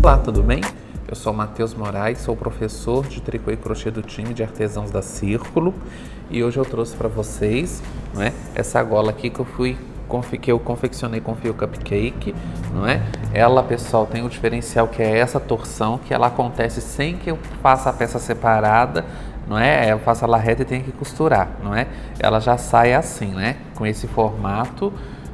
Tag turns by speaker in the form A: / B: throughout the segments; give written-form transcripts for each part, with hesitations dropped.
A: Olá, tudo bem? Eu sou o Matheus Moraes, sou professor de tricô e crochê do time de artesãos da Círculo e hoje eu trouxe para vocês, essa gola aqui que eu confeccionei com fio cupcake, Ela, pessoal, tem o diferencial que é essa torção, que ela acontece sem que eu faça a peça separada, Eu faço ela reta e tenho que costurar, Ela já sai assim, Com esse formato,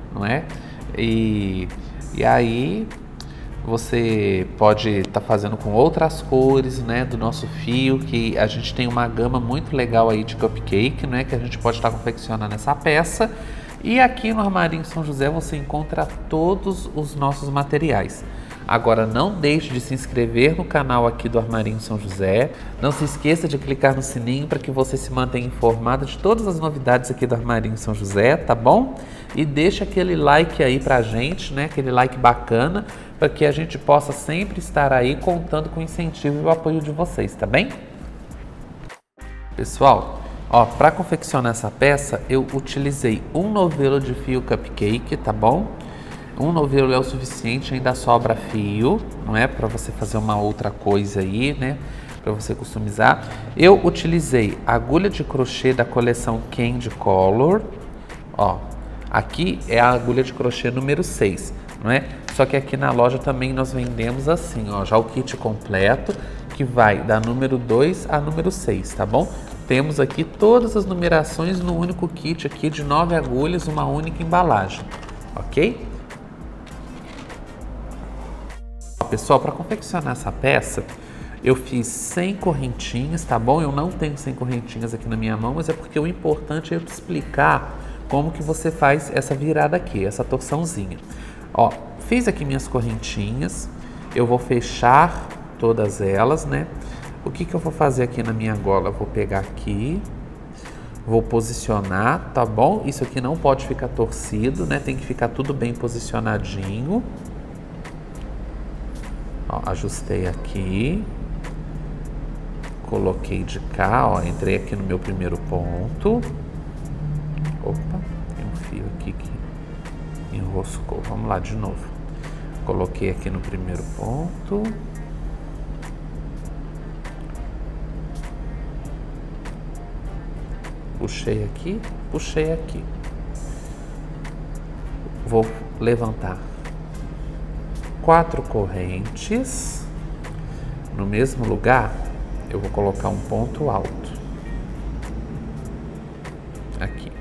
A: E aí você pode estar fazendo com outras cores, do nosso fio, que a gente tem uma gama muito legal aí de cupcake, que a gente pode estar confeccionando essa peça. E aqui no Armarinho São José você encontra todos os nossos materiais. Agora não deixe de se inscrever no canal aqui do Armarinho São José. Não se esqueça de clicar no sininho para que você se mantenha informado de todas as novidades aqui do Armarinho São José, tá bom? E deixa aquele like aí pra gente, Aquele like bacana, para que a gente possa sempre estar aí contando com o incentivo e o apoio de vocês, tá bem? Pessoal, para confeccionar essa peça eu utilizei um novelo de fio cupcake, tá bom? Um novelo é o suficiente, ainda sobra fio, para você fazer uma outra coisa aí, para você customizar. Eu utilizei agulha de crochê da coleção Candy Color, aqui é a agulha de crochê número 6, Só que aqui na loja também nós vendemos assim, já o kit completo, que vai da número 2 a número 6, tá bom? Temos aqui todas as numerações no único kit aqui de 9 agulhas, uma única embalagem, ok? Pessoal, para confeccionar essa peça, eu fiz 100 correntinhas, tá bom? Eu não tenho 100 correntinhas aqui na minha mão, mas é porque o importante é eu te explicar como que você faz essa virada aqui, essa torçãozinha. Fiz aqui minhas correntinhas, eu vou fechar todas elas, O que eu vou fazer aqui na minha gola? Eu vou pegar aqui, vou posicionar, tá bom? Isso aqui não pode ficar torcido, Tem que ficar tudo bem posicionadinho. Ajustei aqui, coloquei de cá, entrei aqui no meu primeiro ponto. Opa, tem um fio aqui que enroscou. Vamos lá de novo. Coloquei aqui no primeiro ponto. Puxei aqui, puxei aqui. Vou levantar 4 correntes. No mesmo lugar, eu vou colocar um ponto alto. Aqui.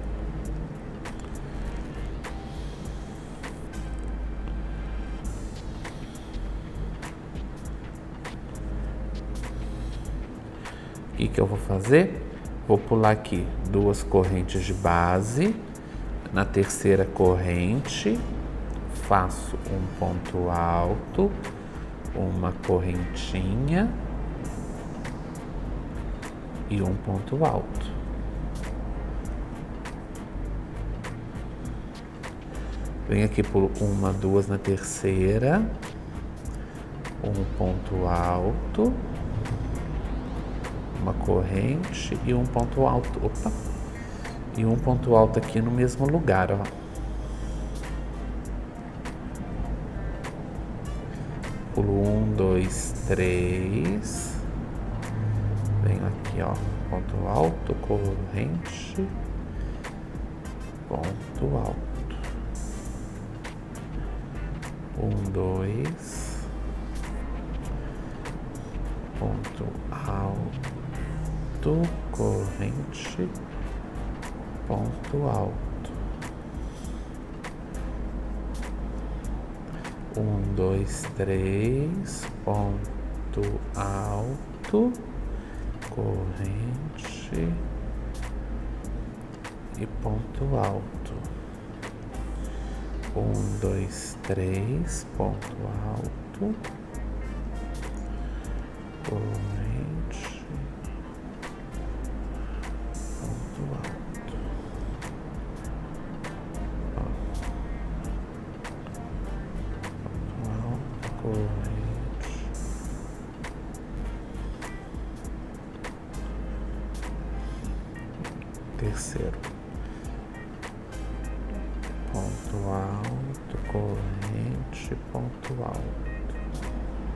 A: O que eu vou fazer? Vou pular aqui 2 correntes de base. Na terceira corrente, faço um ponto alto, uma correntinha e um ponto alto. Venho aqui por 1, 2 na terceira, um ponto alto, uma corrente e um ponto alto. Opa! E um ponto alto aqui no mesmo lugar, Pulo 1, 2, 3. Venho aqui, ponto alto, corrente, ponto alto. 1, 2, ponto alto, corrente, ponto alto. 1, 2, 3, ponto alto, corrente e ponto alto. 1, 2, 3, ponto alto, corrente, ponto alto. Corrente, terceiro, ponto alto, corrente, ponto alto,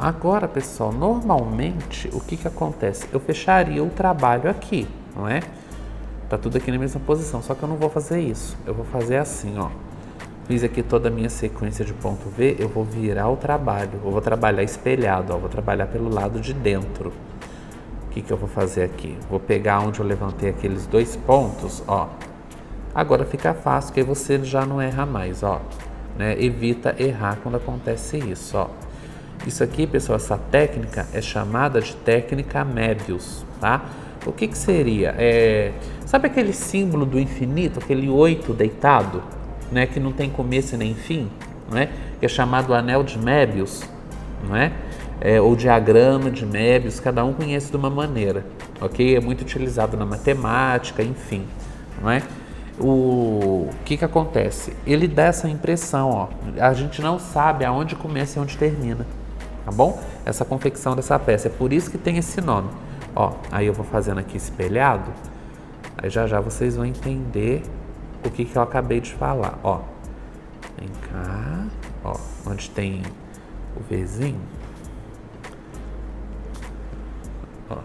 A: agora, pessoal, normalmente, o que acontece? Eu fecharia o trabalho aqui, não é? Tá tudo aqui na mesma posição, só que eu não vou fazer isso. Eu vou fazer assim, ó. Fiz aqui toda a minha sequência de ponto V, eu vou virar o trabalho. Eu vou trabalhar espelhado, ó. Vou trabalhar pelo lado de dentro. O que eu vou fazer aqui? Vou pegar onde eu levantei aqueles 2 pontos, ó. Agora fica fácil, que aí você já não erra mais, ó. Né? Evita errar quando acontece isso, ó. Isso aqui, pessoal, essa técnica é chamada de técnica Möbius, tá? O que seria? Sabe aquele símbolo do infinito, aquele 8 deitado, né? Que não tem começo e nem fim, não é? Que é chamado anel de Möbius, não é? Ou diagrama de Möbius, cada um conhece de uma maneira, ok? É muito utilizado na matemática, enfim, não é? O que acontece? Ele dá essa impressão, ó. A gente não sabe aonde começa e onde termina, tá bom? Essa confecção dessa peça, é por isso que tem esse nome. Ó, aí eu vou fazendo aqui espelhado, aí já vocês vão entender o que eu acabei de falar, ó. Vem cá, ó, onde tem o Vzinho, ó.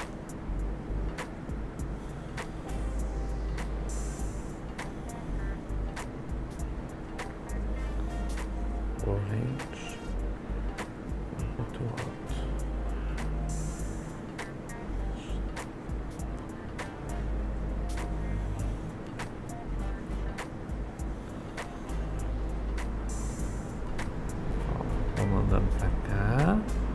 A: Corrente, muito alto. Vamos andando pra cá.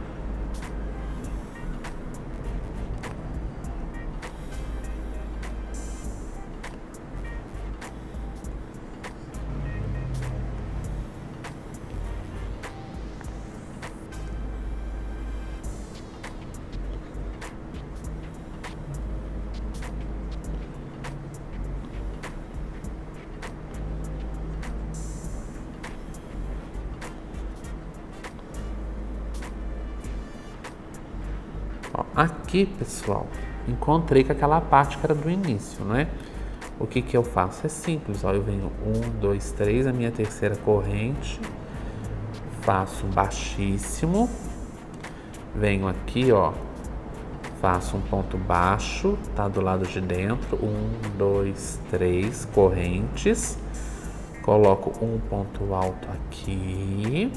A: Aqui, pessoal, encontrei com aquela parte que era do início, né? O que eu faço? É simples, ó. Eu venho 1, 2, 3, a minha terceira corrente, faço um baixíssimo, venho aqui, ó, faço um ponto baixo, tá do lado de dentro, 1, 2, 3 correntes, coloco um ponto alto aqui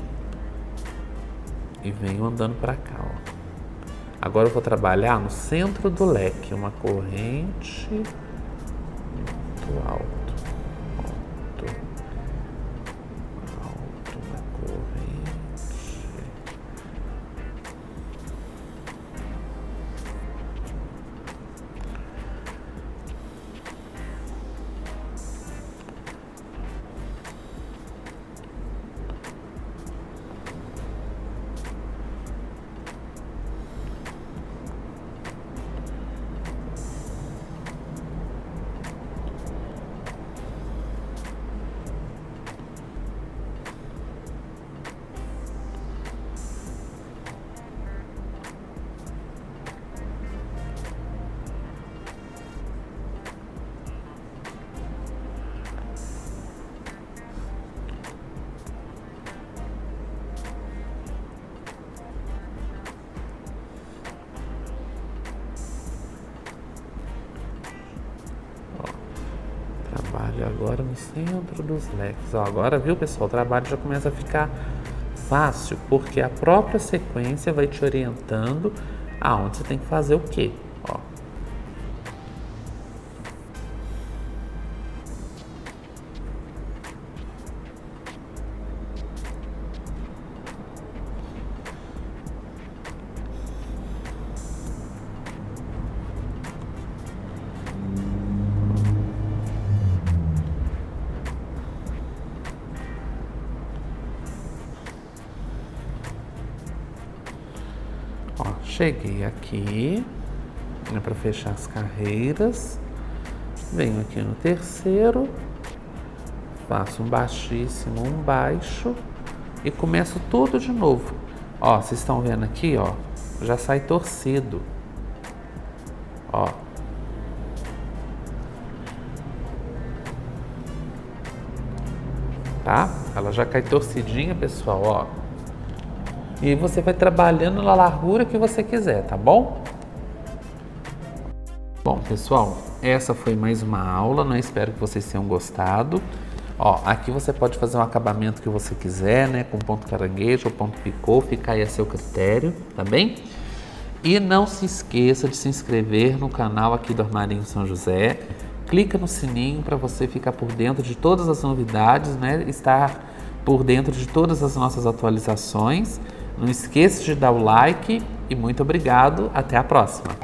A: e venho andando para cá, ó. Agora eu vou trabalhar no centro do leque, uma corrente, ponto alto, uma corrente. Trabalho agora no centro dos leques. Ó, agora, viu, pessoal, o trabalho já começa a ficar fácil, porque a própria sequência vai te orientando aonde você tem que fazer o quê. Ó. Cheguei aqui, né, para fechar as carreiras, venho aqui no terceiro, faço um baixíssimo, um baixo e começo tudo de novo. Ó, vocês estão vendo aqui, ó, já sai torcido, ó. Tá? Ela já cai torcidinha, pessoal, ó. E você vai trabalhando na largura que você quiser, tá bom? Bom, pessoal, essa foi mais uma aula, né? Espero que vocês tenham gostado. Ó, aqui você pode fazer um acabamento que você quiser, né? Com ponto caranguejo ou ponto picô, fica aí a seu critério, tá bem? E não se esqueça de se inscrever no canal aqui do Armarinho São José. Clica no sininho para você ficar por dentro de todas as novidades, né? Estar por dentro de todas as nossas atualizações. Não esqueça de dar o like e muito obrigado. Até a próxima!